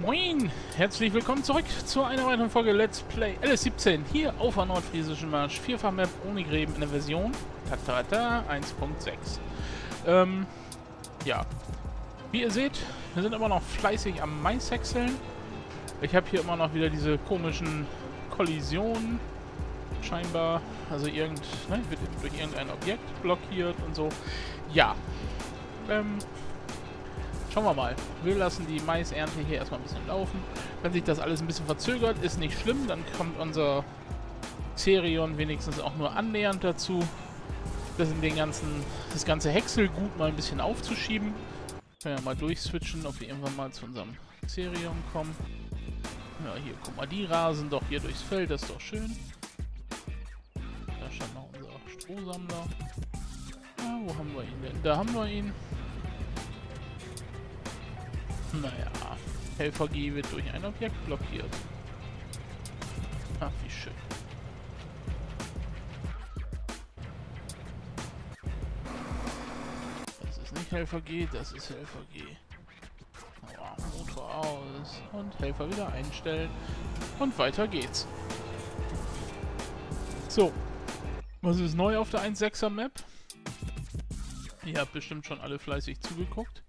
Moin! Herzlich willkommen zurück zu einer weiteren Folge Let's Play LS17 hier auf der Nordfriesischen Marsch. Vierfach-Map ohne Gräben in der Version 1.6. Ja. Wie ihr seht, wir sind immer noch fleißig am Mais häckseln. Ich habe hier immer noch wieder diese komischen Kollisionen. Scheinbar, also wird durch irgendein Objekt blockiert und so. Ja. Schauen wir mal. Wir lassen die Maisernte hier erstmal ein bisschen laufen. Wenn sich das alles ein bisschen verzögert, ist nicht schlimm. Dann kommt unser Xerion wenigstens auch nur annähernd dazu, das ganze Häckselgut mal ein bisschen aufzuschieben. Können wir mal durchswitchen, ob wir irgendwann mal zu unserem Xerion kommen. Ja, hier, guck mal, die rasen doch hier durchs Feld. Das ist doch schön. Da stand noch unser Strohsammler. Ah, wo haben wir ihn denn? Da haben wir ihn. Naja, Helfer G wird durch ein Objekt blockiert. Ach, wie schön. Das ist nicht Helfer G, das ist Helfer G. Oh, Motor aus und Helfer wieder einstellen. Und weiter geht's. So. Was ist neu auf der 1.6er Map? Ihr habt bestimmt schon alle fleißig zugeguckt.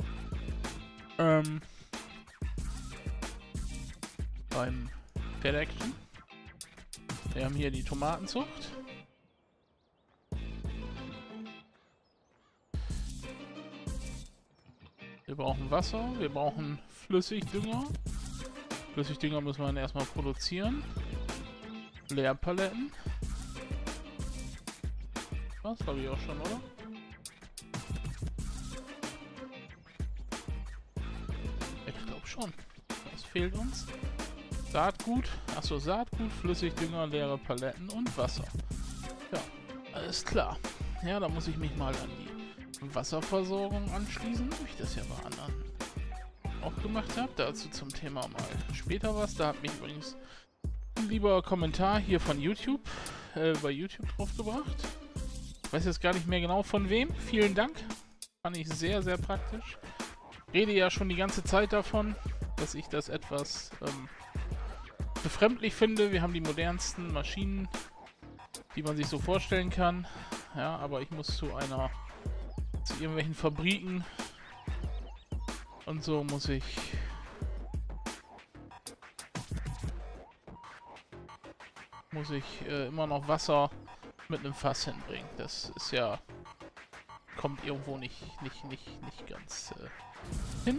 Beim Pferd-Action. Wir haben hier die Tomatenzucht. Wir brauchen Wasser, wir brauchen Flüssigdünger. Flüssigdünger muss man erstmal produzieren. Leerpaletten. Das glaube ich auch schon, oder? Ich glaube schon. Was fehlt uns? Saatgut. Achso, Saatgut, Flüssigdünger, leere Paletten und Wasser. Ja, alles klar. Ja, da muss ich mich mal an die Wasserversorgung anschließen, wie ich das ja bei anderen auch gemacht habe. Dazu zum Thema mal später was. Da hat mich übrigens ein lieber Kommentar hier von YouTube, bei YouTube draufgebracht. Ich weiß jetzt gar nicht mehr genau von wem. Vielen Dank. Fand ich sehr, sehr praktisch. Rede ja schon die ganze Zeit davon, dass ich das etwas befremdlich finde. Wir haben die modernsten Maschinen, die man sich so vorstellen kann. Ja, aber ich muss zu irgendwelchen Fabriken und so muss ich immer noch Wasser mit einem Fass hinbringen. Das ist ja, kommt irgendwo nicht ganz hin.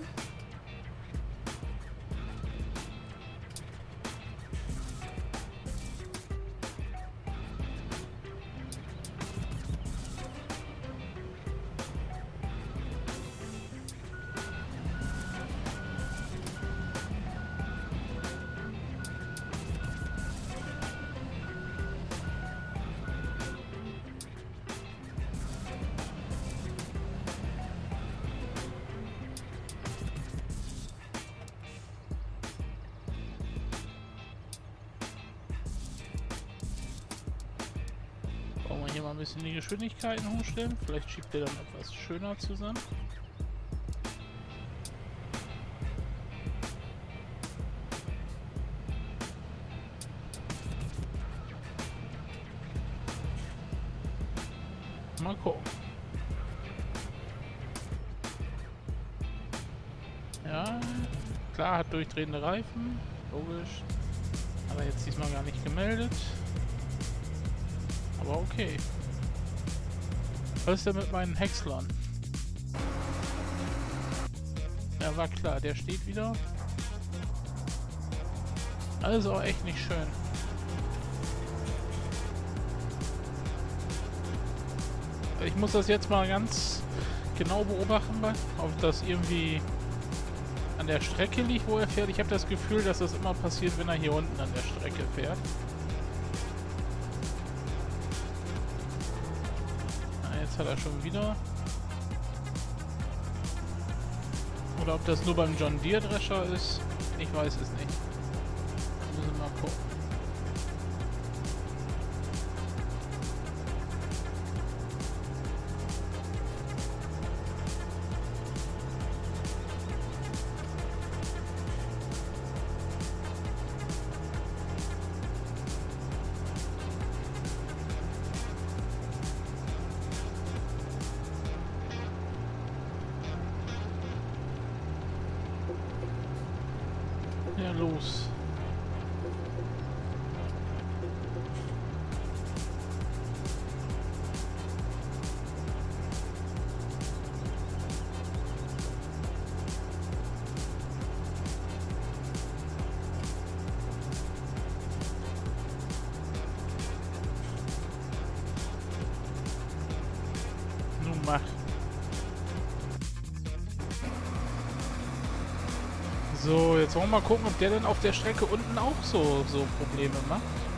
Hier mal ein bisschen die Geschwindigkeiten hochstellen. Vielleicht schiebt der dann etwas schöner zusammen. Mal gucken. Ja, klar, hat durchdrehende Reifen. Logisch. Aber jetzt diesmal gar nicht gemeldet. Aber okay. Was ist denn mit meinen Häckslern? Ja, war klar, der steht wieder. Alles auch echt nicht schön. Ich muss das jetzt mal ganz genau beobachten, ob das irgendwie an der Strecke liegt, wo er fährt. Ich habe das Gefühl, dass das immer passiert, wenn er hier unten an der Strecke fährt. Jetzt hat er schon wieder. Oder ob das nur beim John Deere Drescher ist. Ich weiß es nicht. Müssen wir mal gucken. los. Nun mach. So, jetzt wollen wir mal gucken, ob der denn auf der Strecke unten auch so Probleme macht.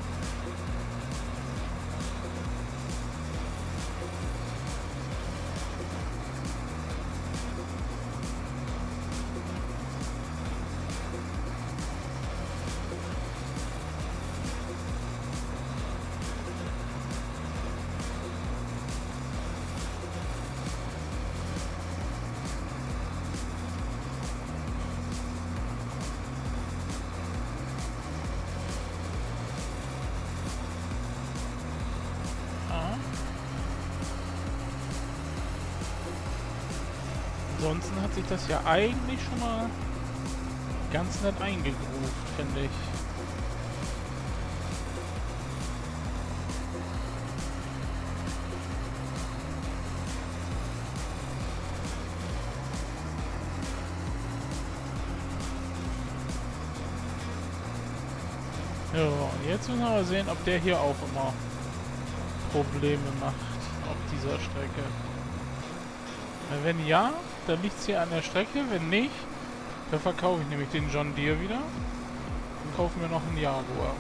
Ansonsten hat sich das ja eigentlich schon mal ganz nett eingegroovt, finde ich. Ja, und jetzt müssen wir mal sehen, ob der hier auch immer Probleme macht auf dieser Strecke. Wenn ja, dann liegt es hier an der Strecke. Wenn nicht, dann verkaufe ich nämlich den John Deere wieder und kaufe mir noch einen Jaguar.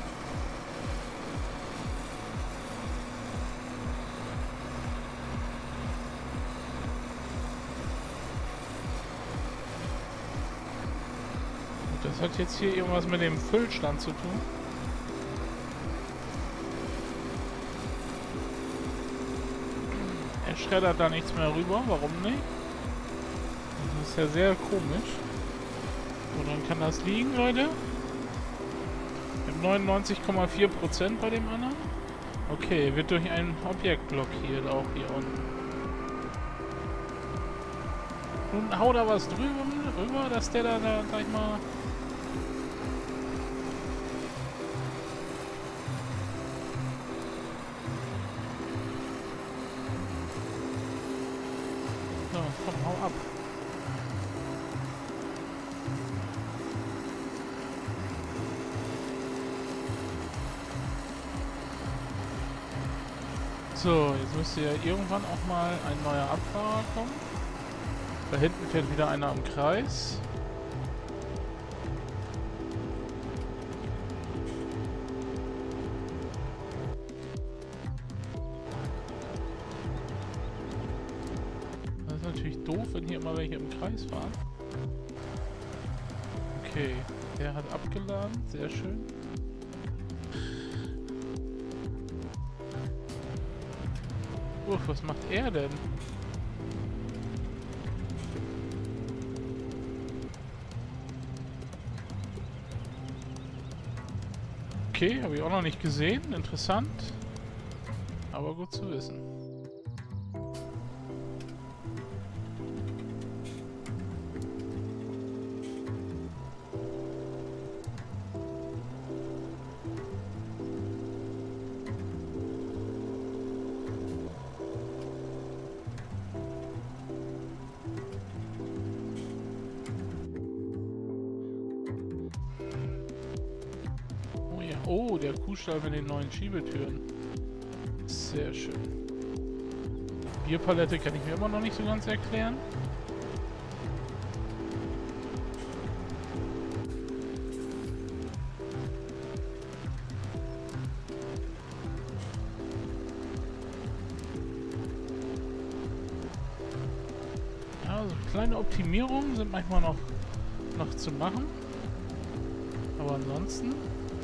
Und das hat jetzt hier irgendwas mit dem Füllstand zu tun. Er schreddert da nichts mehr rüber, warum nicht? Das ist ja sehr komisch. Woran kann das liegen, Leute? Wir haben 99,4% bei dem anderen. Okay, wird durch ein Objekt blockiert, auch hier unten. Nun hau da was drüber, dass der da gleich mal... So, komm, hau ab. So, jetzt müsste ja irgendwann auch mal ein neuer Abfahrer kommen. Da hinten fährt wieder einer im Kreis. Das ist natürlich doof, wenn hier immer welche im Kreis fahren. Okay, der hat abgeladen, sehr schön. Was macht er denn? Okay, habe ich auch noch nicht gesehen. Interessant. Aber gut zu wissen. Oh, der Kuhstall mit den neuen Schiebetüren. Sehr schön. Bierpalette kann ich mir immer noch nicht so ganz erklären. Ja, also kleine Optimierungen sind manchmal noch zu machen. Aber ansonsten...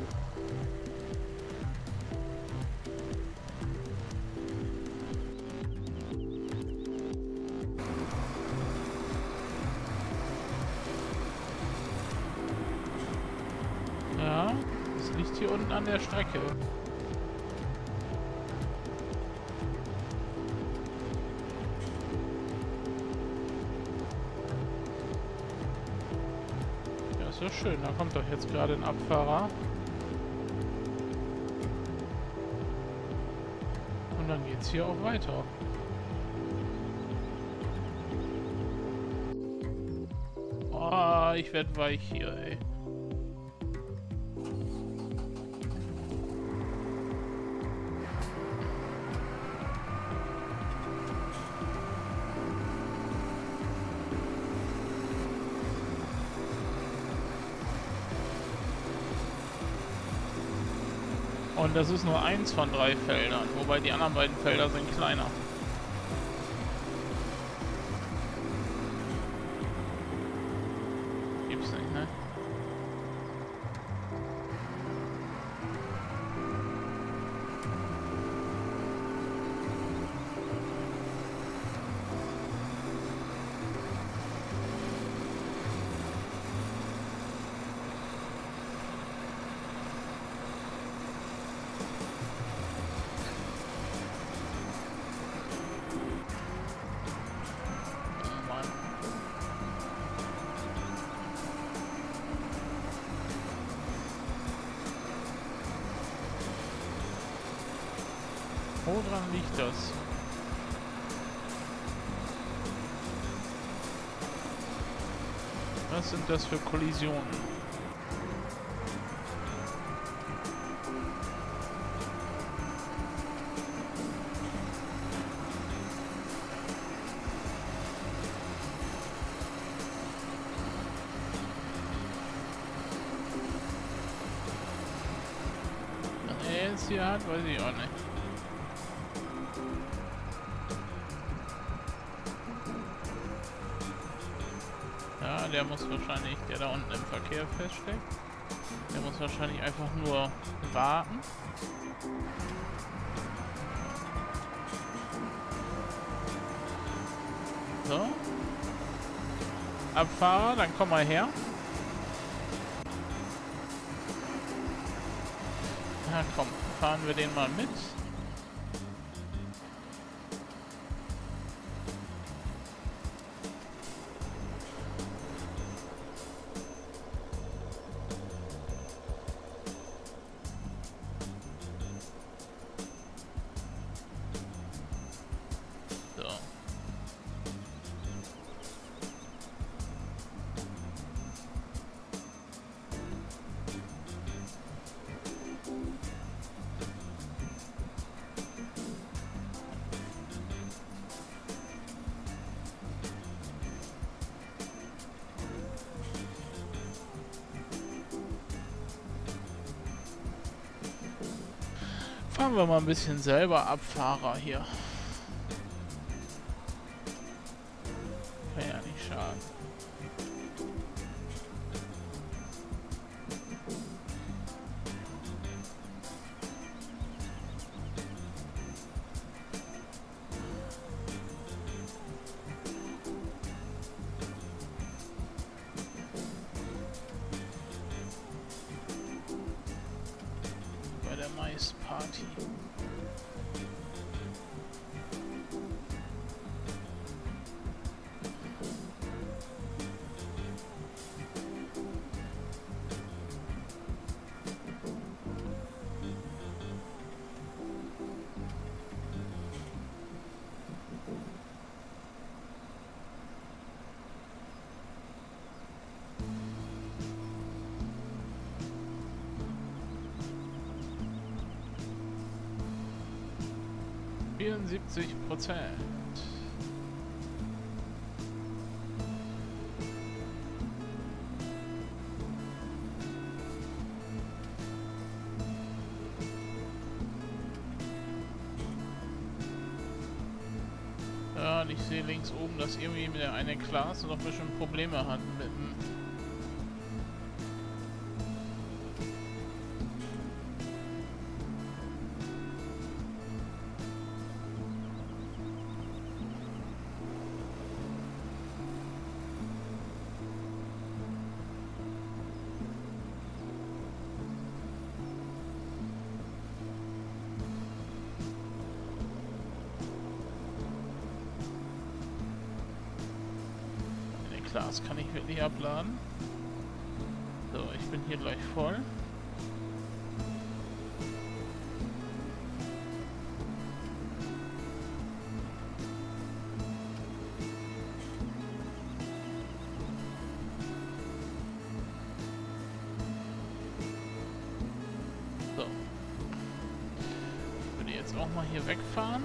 Ja, es liegt hier unten an der Strecke. Ja, es Ist doch schön, da kommt doch jetzt gerade ein Abfahrer. Und dann geht's hier auch weiter. Oh, ich werd weich hier, ey. Und das ist nur eins von 3 Feldern, wobei die anderen beiden Felder sind kleiner. Gibt's nicht, ne? Woran liegt das? Was sind das für Kollisionen? Was er jetzt hier hat, weiß ich auch nicht. Der muss wahrscheinlich, der da unten im Verkehr feststeckt, der muss wahrscheinlich einfach nur warten. So. Abfahrer, dann komm mal her. Na komm, fahren wir den mal mit. Fahren wir mal ein bisschen selber Abfahrer hier. Kann ja nicht schaden. Bei der Maisparty. %. Ja, und ich sehe links oben, dass irgendwie mit der eine Klasse noch ein bisschen Probleme hat mit dem Glas kann ich wirklich abladen. So, ich bin hier gleich voll. So. Ich würde jetzt auch mal hier wegfahren.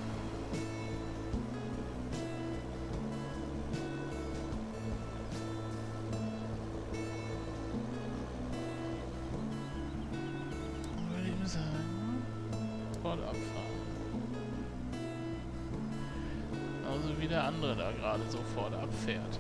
Sofort abfahren. Also wie der andere da gerade sofort abfährt.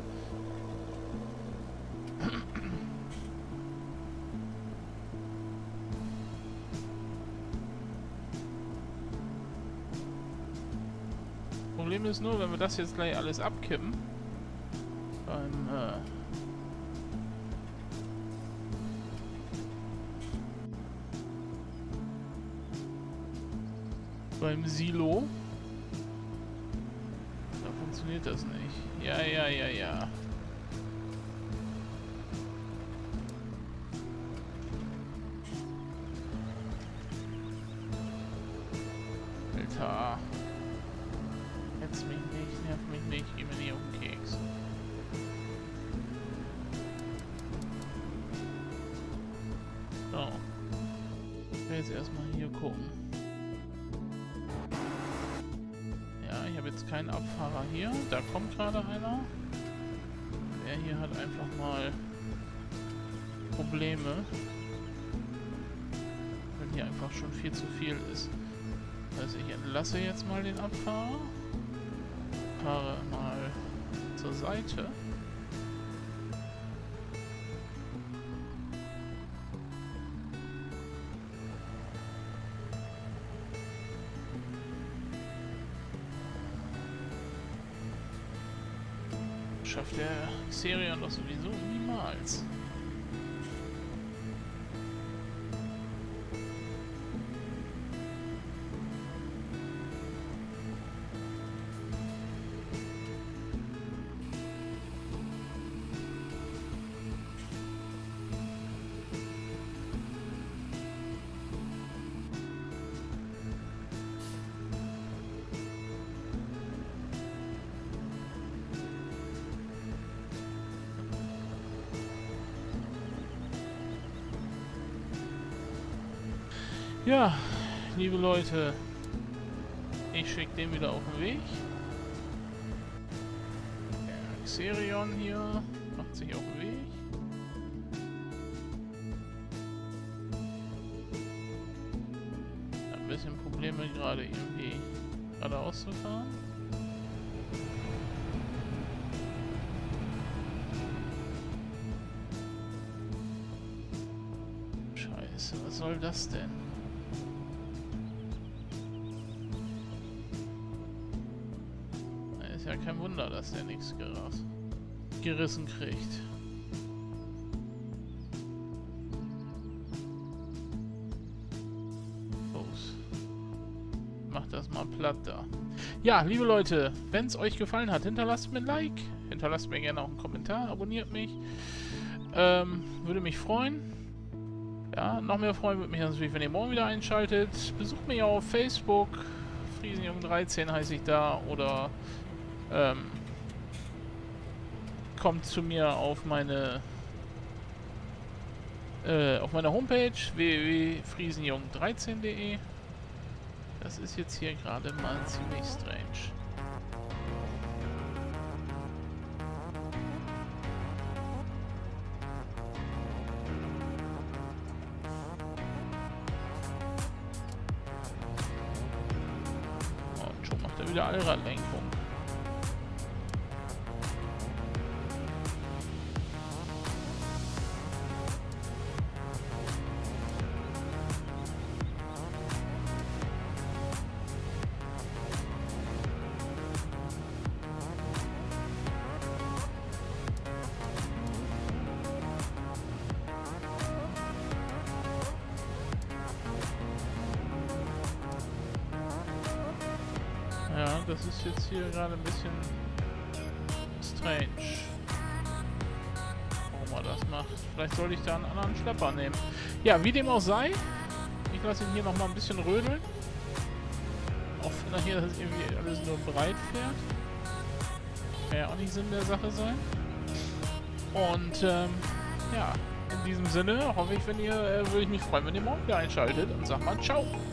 Problem ist nur, wenn wir das jetzt gleich alles abkippen, beim Silo, da funktioniert das nicht. Ja. Alter. Hetz mich nicht, nerv mich nicht, geh mir nicht auf den Keks. So. Ich will jetzt erstmal hier gucken. Ja, ich habe jetzt keinen Abfahrer hier. Da kommt gerade einer. Der hier hat einfach mal Probleme. Weil hier einfach schon viel zu viel ist. Also ich entlasse jetzt mal den Abfahrer. Fahre mal zur Seite. Schafft der Xerion doch sowieso niemals. Ja, liebe Leute, ich schicke den wieder auf den Weg. Der Xerion hier macht sich auf den Weg. Ein bisschen Probleme gerade irgendwie geradeaus zu fahren. Scheiße, was soll das denn? Ist ja kein Wunder, dass der nichts gerissen kriegt. Los. Macht das mal platt da. Ja, liebe Leute, wenn es euch gefallen hat, hinterlasst mir ein Like, hinterlasst mir gerne auch einen Kommentar, abonniert mich. Würde mich freuen. Ja, noch mehr freuen würde mich natürlich, wenn ihr morgen wieder einschaltet. Besucht mich auch auf Facebook. Friesenjung13 heiße ich da. Oder kommt zu mir auf meine Homepage www.friesenjung13.de. Das ist jetzt hier gerade mal ziemlich strange. Oh, und schon macht er wieder Allradlenkung. Ja, das ist jetzt hier gerade ein bisschen strange. Warum immer das macht. Vielleicht sollte ich da einen anderen Schlepper nehmen. Ja, wie dem auch sei. Ich lasse ihn hier nochmal ein bisschen rödeln. Auch wenn er hier das irgendwie alles nur breit fährt. Kann ja auch nicht Sinn der Sache sein. Und ja, in diesem Sinne hoffe ich, würde ich mich freuen, wenn ihr morgen wieder einschaltet und sagt mal ciao.